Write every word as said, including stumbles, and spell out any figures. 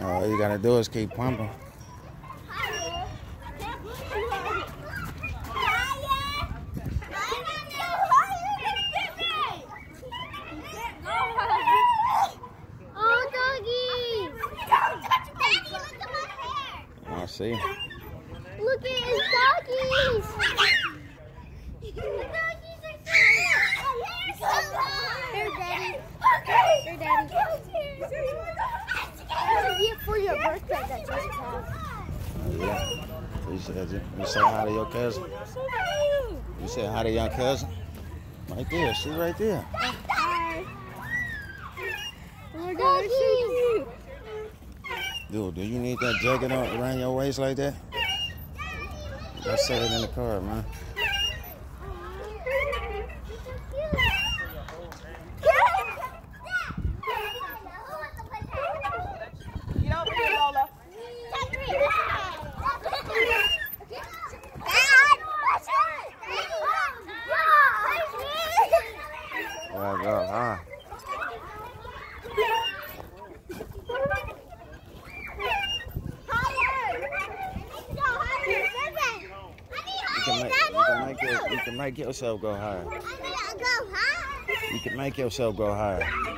All you gotta do is keep pumping. Oh, doggies! Don't touch Daddy, look at my hair! I see. Look at his doggies! The doggies are so cute! Here, Daddy. Here, Daddy. This is it for your birthday that just passed. Yeah. You said, you say hi to your cousin? You said hi to your cousin? Right there. She right there. Hi. Oh my God, it's so cute. Dude, do you need that jacket on, around your waist like that? Let's set it in the car, man. Get over here, Lola. Yeah, go, huh? You can, make, you, can make your, you can make yourself go higher. You can make yourself go higher.